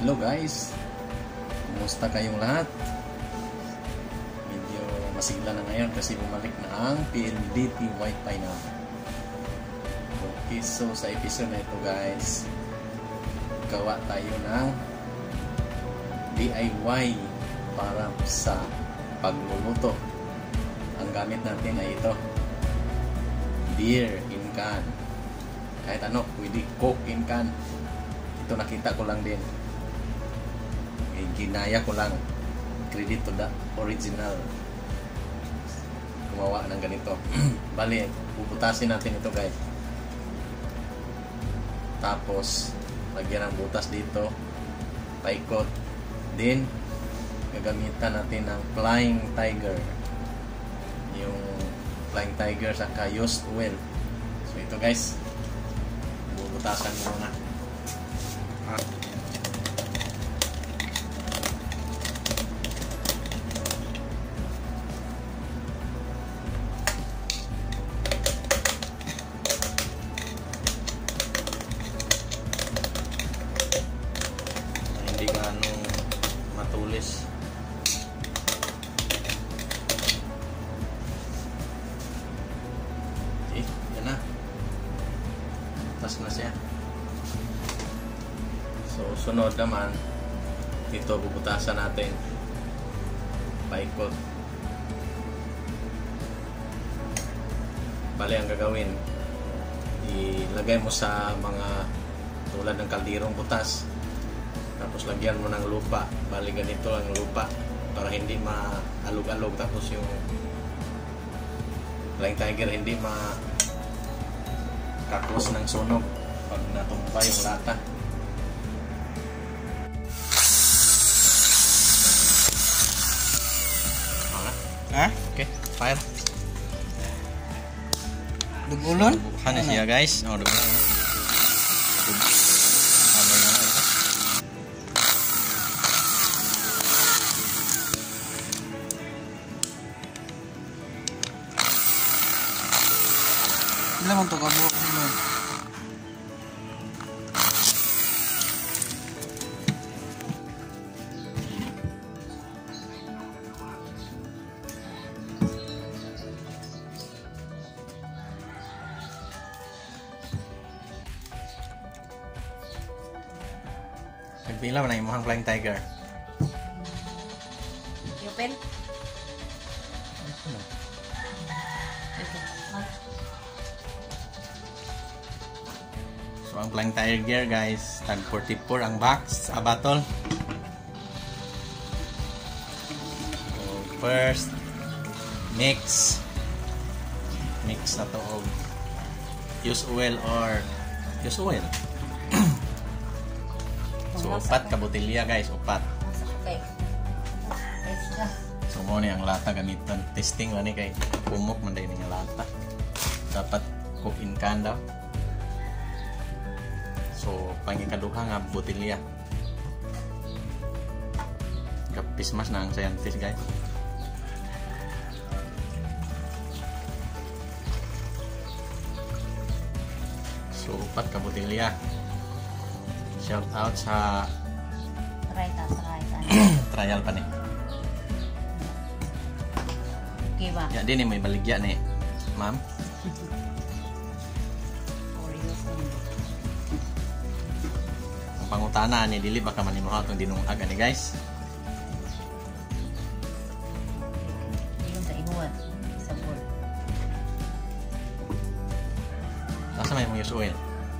Hello guys, kumusta kayong lahat? Medyo masigla na ngayon kasi bumalik na ang PLDT Wi-Fi na. Okay, so sa episode na ito guys, gawa tayo ng DIY para sa pagluluto. Ang gamit natin ay ito, beer in can. Kahit ano, pwede coke in can. Ito nakita ko lang din, ginaya ko lang, credit to the original gumawa ng ganito. Bali, bubutasin natin ito guys, tapos lagyan ng butas dito, paikot, din gagamitan natin ng Flying Tiger, yung Flying Tiger saka used oil. So ito guys, bubutasan mo na. Hindi gaano matulis. Okay, yan na. Butas na siya. So, sunod naman, ito bubutasan natin. Paikot. Bali, ang gagawin, ilagay mo sa mga tulad ng kaldirong butas. Tapos lagyan mo ng lupa. Bali, ganito ang lupa para hindi maalog-alog. Tapos yung Flying Tiger hindi makaklos ng sunog pag natumpa yung lata. Ha? Okay, fire. Dugulon? Bukan na siya guys. Oh, dugulon. Ano na ito? Ilan mo ito kabuok mo? Nagpila mo na yung mukhang Flying Tiger. Open. So ang Flying Tiger guys, tag 44 ang box sa bottle. So first, mix na to og use oil or use oil. So upat ka botelya guys, upat. Okay. So mo ni ang lata gamiton. Testing man ni kay kumok man dai nga lata. Dapat cook in can daw. So pangikaduha nga botelya. Kapis mas na ang scientist guys. So upat ka botelya. Shout out sa Try. trial pa ni. Okay ba? Ya din may baligya ni ma'am. Ang pangutana ni dili baka manimuha tong dinungag ani guys. Yung sa ihuan. Sa bowl. Nasa may use oil.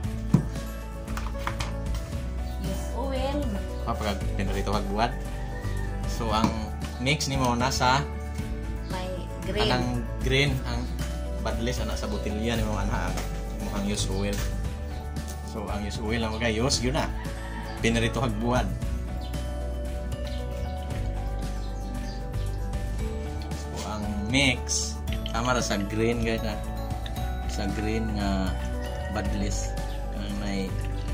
Use oil. Kapag pinarito hagbuhat. So ang mix nimo nasa May green. anang green, ang badless ana sa botelya nimo anha ang use oil. So ang use oil lang guys, use yun na. Pinarito hagbuhat. So ang mix tama ra sa green guys na. Sa green nga badless ang may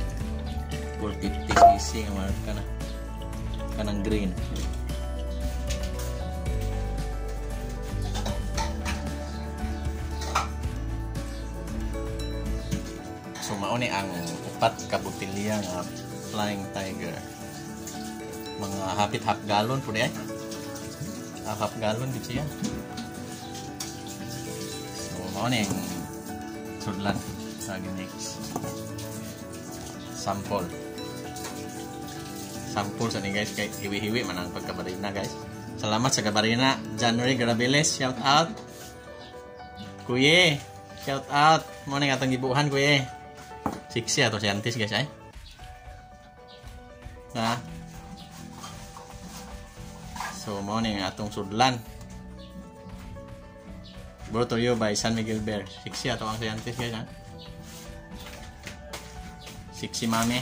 450cc nga marka na kanang green. So mao ni ang upat ka botelya nga Flying Tiger. Mga hapit half galon po di ay. Half galon gitu ya. So, mau nih yang sudlan lagi next. Sampul sa nih guys, kayak hiwi-hiwi manang pagkabarina guys. Selamat sa kabarina January Grabeles, shout out. Kuye, shout out. Mau nih atong gibuhan kuye. Siksi atau siantis guys ay. Nah. So mau nih atong sudlan. Brought to you by San Miguel Bear. Siksi atau ang siantis guys ha. Siksi mami.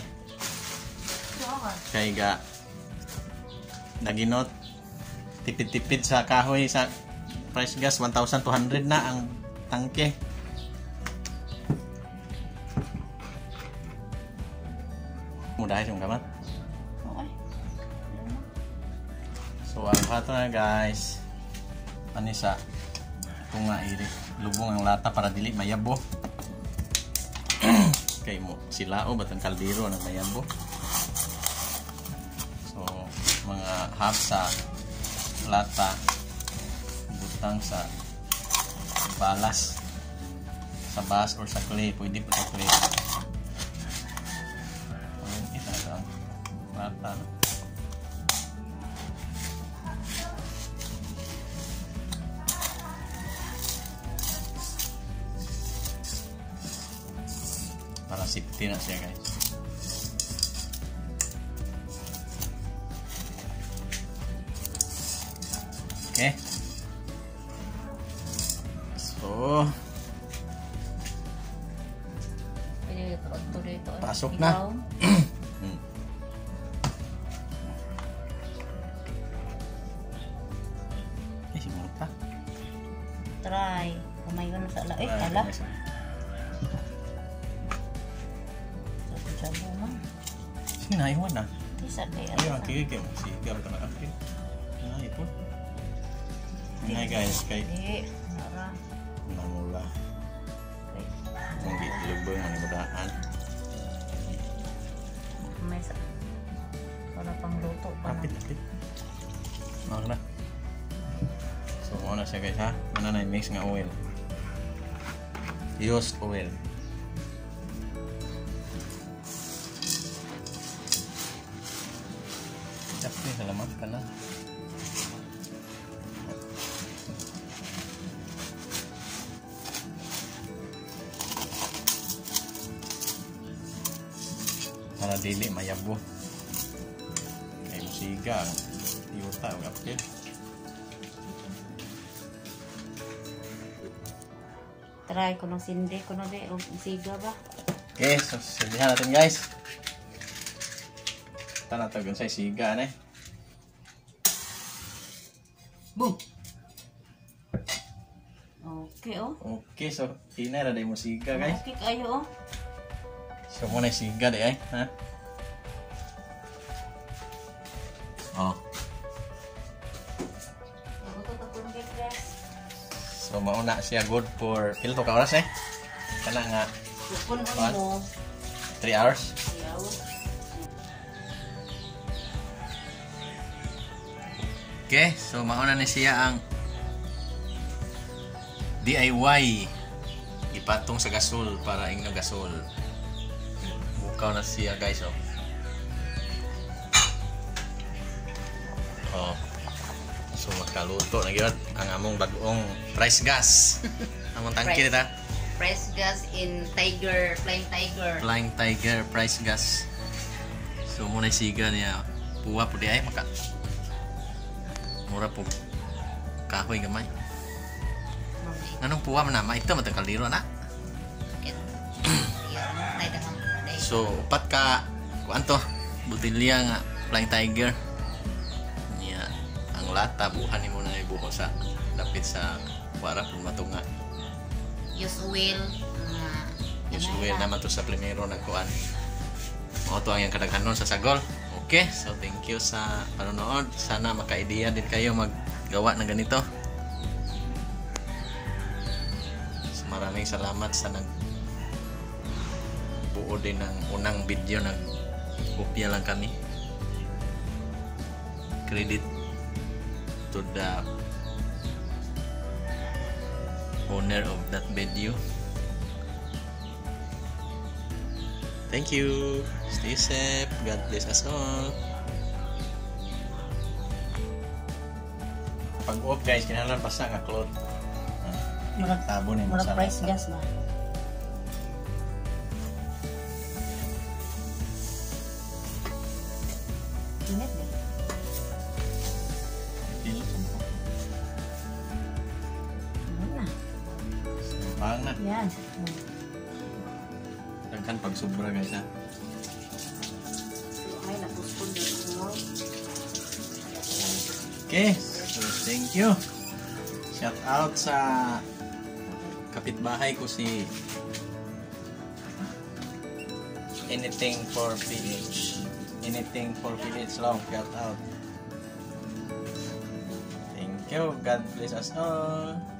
Kaya ga naginot tipid-tipid sa kahoy sa price gas 1,200 na ang tangke. Mudah yung kamat. Okay. So ang pato na guys, panisa kung nga iri lubong ang lata para dili mayabo. Kay mo silao batang kaldero na mayabo. Mga half sa lata butang sa balas sa bas or sa clay, pwede po sa clay. Ito ang lata para safety na siya guys. Okay. So, pasok na. Simulot pa. Try. Kumayon sa ala. Ala. Sa mo. Sino na iwan na? Isa kay Ayun, kaya si Gab ito nakapil. Ay, ito. Nah guys, kay nara namula. Ang lubong ang ibadaan. May sa para pang luto pa. Lapit. Mau na. So, mau na siya guys ha. Mana na mix nga oil. Used oil. Tapi salamat ka na. Para dili mayabo. Kay musiga iuta og apil. Try ko ng sindi ko na di og siga ba. Okay, so sindihan natin guys. Tanatagon sa siga na. Boom. Okay oh. Okay, so ina ra day musiga guys. Okay kayo oh. So muna siga di ay, ha? Oh. So mauna siya good for pila to ka oras eh? Kana nga Kung mo 3 hours. Okay, so mauna ni siya ang DIY ipatong sa gasol para ingno gasol. Bukaw na siya guys oh. Oh. So makaluto na gyud ang among bag-ong rice gas. Among tangke dita. Press gas in Tiger, Flying Tiger. Flying Tiger price gas. So muna siga niya puwa po di ay maka mura po kahoy gamay. Anong puwa man na ito matakal diro na. So, upat ka kuan to, butilya nga Flying Tiger. Niya ang lata buhan nimo na ibuho sa dapit sa para kung matunga. Use oil. Use oil naman to sa primero na kuan. Mao to ang yang kadaghanon sa sagol. Okay, so thank you sa panonood. Sana maka-idea din kayo maggawa ng ganito. So, maraming salamat sa buo din ng unang video, nag-kopya lang kami. credit to the owner of that video. Thank you. Stay safe. God bless us all. Pag off guys, kinahanglan basta nga cloth. Murag- Tabo ni Murag price gas ba? Init ba? Ano na? Bang na. Yan. Daghan pag sobra guys ha. Ay, napuspon din. Okay, so thank you. Shout out sa kapitbahay ko si Anything for PH. Anything for PH long. Shout out. Thank you. God bless us all.